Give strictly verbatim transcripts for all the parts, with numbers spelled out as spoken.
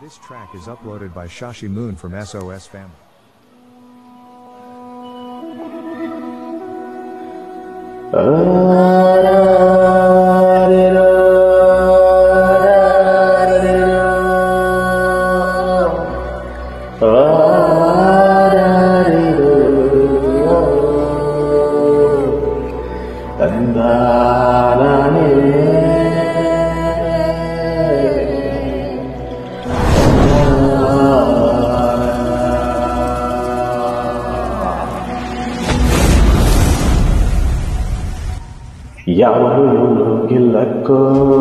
This track is uploaded by Shashi Moon from S O S Family. ಯಾವನು ಗೆಲ್ಲಕ್ಕೋ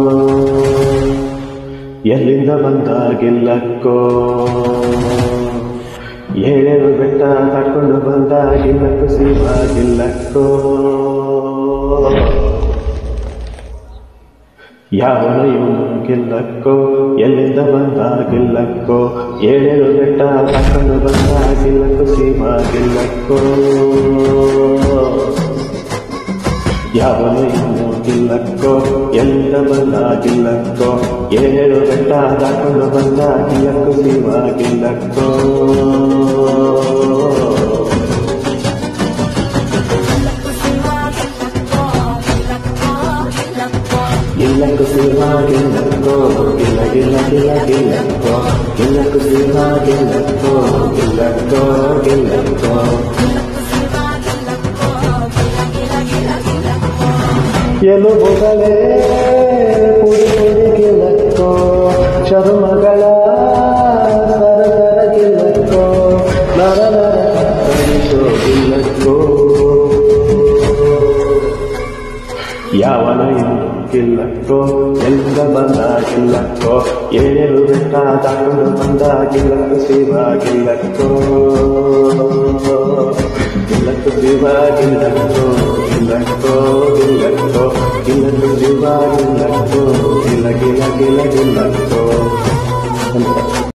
ಎಲ್ಲಿಂದ ಬಂದ ಗೆಲ್ಲಕ್ಕೋ ಏಳೇಳು ಬೆಟ್ಟ ತಡ್ಕೊಂಡು ಬಂದ ಗೆಲ್ಲಕ್ಕೂ ಸೀಮ ಗೆಲ್ಲಕ್ಕೋ ಯಾವನು ಇವನು ಗೆಲ್ಲಕ್ಕೋ ಎಲ್ಲಿಂದ ಬಂದ ಗೆಲ್ಲಕ್ಕೋ ಏಳೇಳು ಬೆಟ್ಟ ತಡ್ಕೊಂಡು ಬಂದ ಗೆಲ್ಲಕ್ಕೂ ಸೀಮ ಗೆಲ್ಲಕ್ಕೋ ಯಾವನು ಇವನು ಗೆಲ್ಲಕ್ಕೋ ಎಲ್ಲಿಂದ ಬಂದ ಗೆಲ್ಲಕ್ಕೋ ಏಳು ಬೆಟ್ಟ ದಾಕೊಂಡು ಬಂದ ಗೆಲ್ಲಕ್ಕೂ ಸೀಮ ಗೆಲ್ಲಕ್ಕೋ ಗೆಲ್ಲಕ್ಕೂ ಸೀಮ ಗೆಲ್ಲಕ್ಕೋ ಗೆಲ್ಲ ಗೆಲ್ಲ ಗೆಲ್ಲ ಗೆಲ್ಲಕ್ಕೋ ಗೆಲ್ಲಕ್ಕೂ ಸೀಮ ಗೆಲ್ಲಕ್ಕೋ ಗೆಲ್ಲಕ್ಕೋ ಗೆಲ್ಲಕ್ಕೋ ಎಲುಬುಗಳೇ ಪುಡಿ ಪುಡಿ ಗೆಲ್ಲಕ್ಕೋ ಚರ್ಮಗಳ ಸರಸರ ಗೆಲ್ಲಕ್ಕೋ ನರ ನರ ಕಡಿಸೋ ಗೆಲ್ಲಕ್ಕೋ ಯಾವನ ಇನ್ನು ಗೆಲ್ಲಕ್ಕೋ ಎಲ್ಲಿಂದ ಬಂದ ಗೆಲ್ಲಕ್ಕೋ ಏಳೇಳು ಬೆಟ್ಟ ದಾಕೊಂಡು ಬಂದ ಗೆಲ್ಲಕ್ಕೂ ಶಿವ ಗೆಲ್ಲಕ್ಕೋ ಗೆಲ್ಲಕ್ಕೂ ಶಿವ ಗೆಲ್ಲಕ್ಕೋ ಗೆಲ್ಲಕ್ಕೋ ಗೆಲ್ಲಕ್ಕೋ ಗೆಲ್ಲಕ್ಕೂ ಶಿವ ಗೆಲ್ಲಕ್ಕೋ ಗೆಲ್ಲ ಗೆಲ್ಲ ಗೆಲ್ಲ ಗೆಲ್ಲಕ್ಕೋ